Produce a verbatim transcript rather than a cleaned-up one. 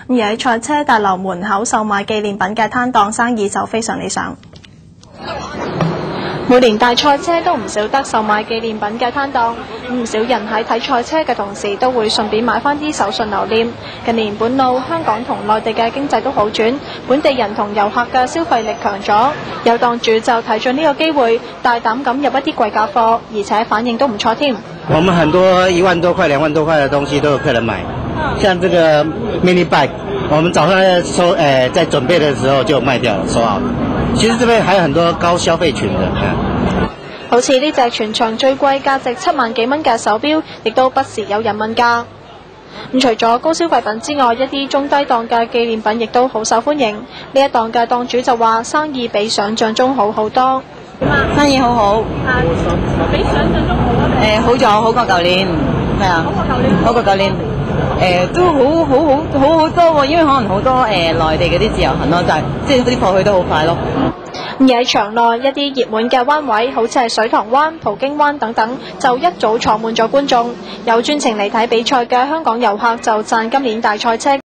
而喺賽車大樓門口售賣紀念品嘅攤檔生意就非常理想。每年大賽車都唔少得售賣紀念品嘅攤檔，唔少人喺睇賽車嘅同時都會順便買翻啲手信留念。近年本澳、香港同內地嘅經濟都好轉，本地人同遊客嘅消費力強咗，有檔主就睇準呢個機會，大膽咁入一啲貴價貨，而且反應都唔錯添。 我們很多一萬多塊、兩萬多塊嘅東西都有客人買，像這個 mini bike， 我們早上在收，誒、呃，在準備的時候就賣掉了，收好了。其實這邊還有很多高消費群的， 好似呢隻全場最貴價值七萬幾蚊嘅手錶，亦都不時有人問價。咁除咗高消費品之外，一啲中低檔嘅紀念品亦都好受歡迎。呢一檔嘅檔主就話生意比想像中好好多。 生意好好， 啊，比想像中好啊！ 誒、呃、好咗，好過舊年，係啊，好過舊年，誒、呃、都好好好好好多喎，因為可能好多誒、呃、內地嗰啲自由行咯，就係即係嗰啲貨去得好快咯。 而喺場內一啲熱門嘅灣位，好似係水塘灣、葡京灣等等，就一早坐滿咗觀眾。有專程嚟睇比賽嘅香港遊客就讚今年大賽車